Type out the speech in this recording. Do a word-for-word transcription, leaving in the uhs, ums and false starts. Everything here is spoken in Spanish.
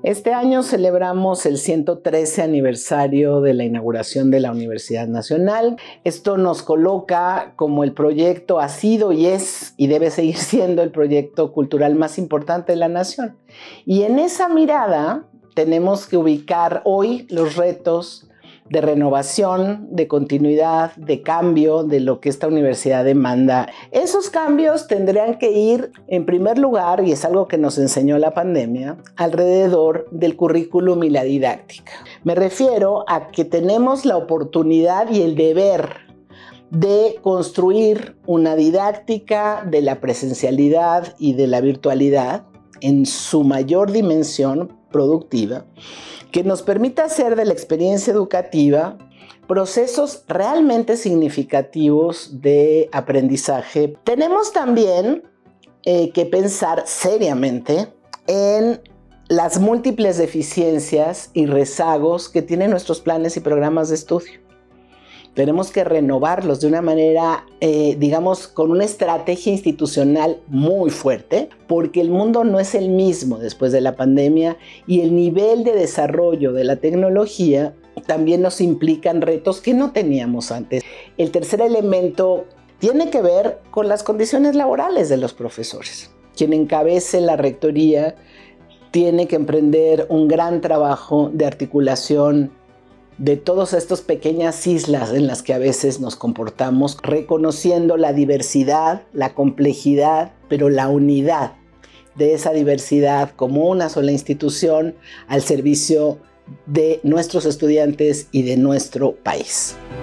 Este año celebramos el ciento trece aniversario de la inauguración de la Universidad Nacional. Esto nos coloca como el proyecto ha sido y es y debe seguir siendo el proyecto cultural más importante de la nación. Y en esa mirada tenemos que ubicar hoy los retos de renovación, de continuidad, de cambio de lo que esta universidad demanda. Esos cambios tendrían que ir, en primer lugar, y es algo que nos enseñó la pandemia, alrededor del currículum y la didáctica. Me refiero a que tenemos la oportunidad y el deber de construir una didáctica de la presencialidad y de la virtualidad en su mayor dimensión productiva, que nos permita hacer de la experiencia educativa procesos realmente significativos de aprendizaje. Tenemos también eh, que pensar seriamente en las múltiples deficiencias y rezagos que tienen nuestros planes y programas de estudio. Tenemos que renovarlos de una manera, eh, digamos, con una estrategia institucional muy fuerte, porque el mundo no es el mismo después de la pandemia y el nivel de desarrollo de la tecnología también nos implican retos que no teníamos antes. El tercer elemento tiene que ver con las condiciones laborales de los profesores. Quien encabece la rectoría tiene que emprender un gran trabajo de articulación de todas estas pequeñas islas en las que a veces nos comportamos, reconociendo la diversidad, la complejidad, pero la unidad de esa diversidad como una sola institución al servicio de nuestros estudiantes y de nuestro país.